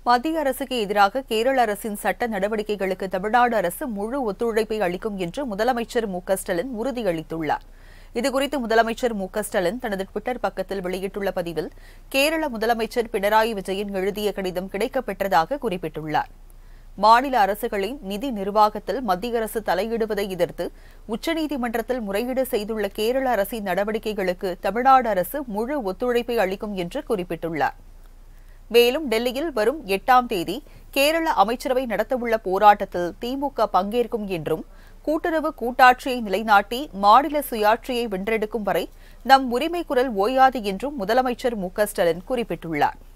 மத்திய அரசுக்கு எதிராக கேரள அரசின் சட்ட நடவடிக்கைகளுக்கு தமிழ்நாடு அரசு முழு ஒத்துழைப்பை அளிக்கும் என்று முதலமைச்சர் மு.க.ஸ்டாலின் உறுதியளித்துள்ளார். இதுகுறித்து முதலமைச்சர் மு.க.ஸ்டாலின் தனது டுவிட்டர் பக்கத்தில் வெளியிட்டுள்ள பதிவில், கேரள முதலமைச்சர் பினராயி விஜயன் எழுதிய கடிதம் கிடைக்கப்பெற்றதாக குறிப்பிட்டுள்ளார். மாநில அரசுகளின் நிதி நிர்வாகத்தில் மத்திய அரசு தலையிடுவதை எதிர்த்து உச்சநீதிமன்றத்தில் முறையீடு செய்துள்ள கேரள அரசின் நடவடிக்கைகளுக்கு தமிழ்நாடு அரசு முழு ஒத்துழைப்பை அளிக்கும் என்று குறிப்பிட்டுள்ளார். மேலும் டெல்லியில் வரும் 8ஆம் தேதி கேரள அமைச்சரவை நடத்தவுள்ள போராட்டத்தில் திமுக பங்கேற்கும் என்றும், கூட்டுறவு கூட்டாட்சியை நிலைநாட்டி மாநில சுயாட்சியை வென்றெடுக்கும் வரை நம் உரிமை குரல் ஓயாது என்றும் முதலமைச்சர் மு.க.ஸ்டாலின் குறிப்பிட்டுள்ளார்.